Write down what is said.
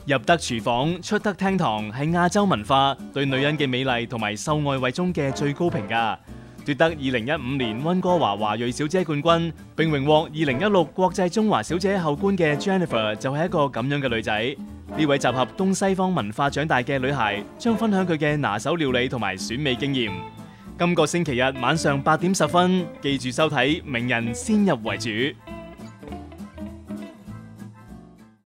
入得廚房，出得廳堂，係亞洲文化對女人嘅美麗同埋秀外慧中嘅最高評價。奪得2015年溫哥華華裔小姐冠軍，並榮獲2016國際中華小姐后冠嘅 Jennifer 就係一個咁樣嘅女仔。呢位集合東西方文化長大嘅女孩，將分享佢嘅拿手料理同埋選美經驗。今個星期日晚上8點10分，記住收睇《名人先入為主》。